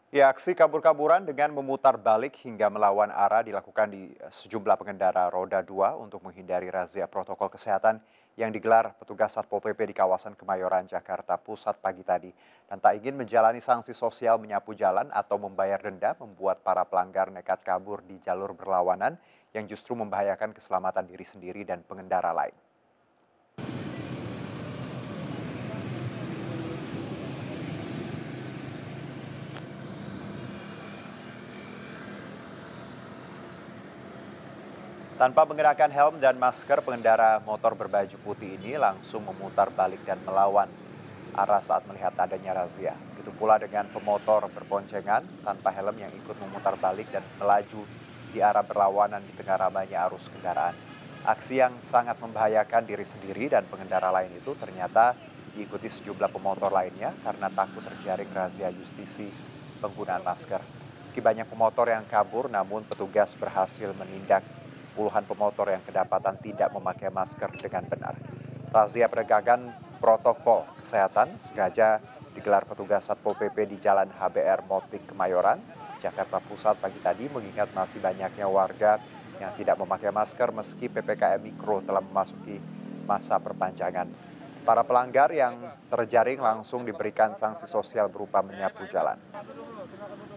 Ya, aksi kabur-kaburan dengan memutar balik hingga melawan arah dilakukan di sejumlah pengendara roda 2 untuk menghindari razia protokol kesehatan yang digelar petugas Satpol PP di kawasan Kemayoran, Jakarta Pusat pagi tadi. Dan tak ingin menjalani sanksi sosial menyapu jalan atau membayar denda membuat para pelanggar nekat kabur di jalur berlawanan yang justru membahayakan keselamatan diri sendiri dan pengendara lain. Tanpa mengenakan helm dan masker, pengendara motor berbaju putih ini langsung memutar balik dan melawan arah saat melihat adanya razia. Begitu pula dengan pemotor berboncengan tanpa helm yang ikut memutar balik dan melaju di arah berlawanan di tengah ramainya arus kendaraan. Aksi yang sangat membahayakan diri sendiri dan pengendara lain itu ternyata diikuti sejumlah pemotor lainnya karena takut terjaring razia justisi penggunaan masker. Meski banyak pemotor yang kabur, namun petugas berhasil menindak puluhan pemotor yang kedapatan tidak memakai masker dengan benar. Razia penegakan protokol kesehatan sengaja digelar petugas Satpol PP di Jalan HBR Motik Kemayoran, Jakarta Pusat pagi tadi mengingat masih banyaknya warga yang tidak memakai masker meski PPKM Mikro telah memasuki masa perpanjangan. Para pelanggar yang terjaring langsung diberikan sanksi sosial berupa menyapu jalan.